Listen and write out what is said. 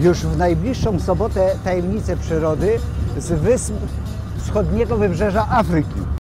już w najbliższą sobotę tajemnice przyrody z wysp wschodniego wybrzeża Afryki.